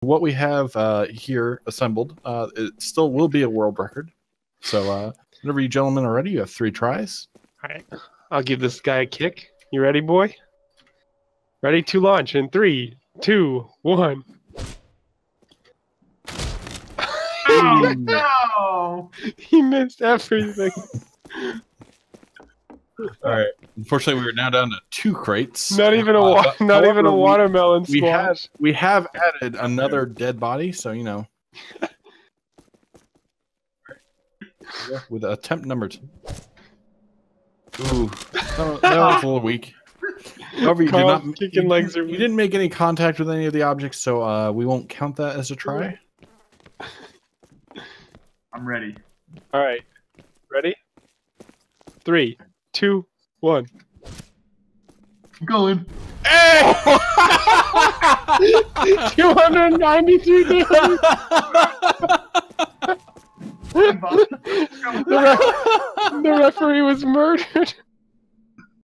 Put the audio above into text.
what we have here assembled, it still will be a world record. So whenever you gentlemen are ready, you have 3 tries. All right. I'll give this guy a kick. You ready, boy? Ready to launch in 3, 2, 1. Oh, no! He missed everything. All right. Unfortunately, we are now down to 2 crates. Not even a watermelon splash. We have added another dead body, so you know. With attempt number 2. Ooh, that was a little weak. However, you didn't make any contact with any of the objects, so we won't count that as a try. I'm ready. All right. Ready? 3, 2, 1. I'm going. Hey! 293 damage. The referee was murdered.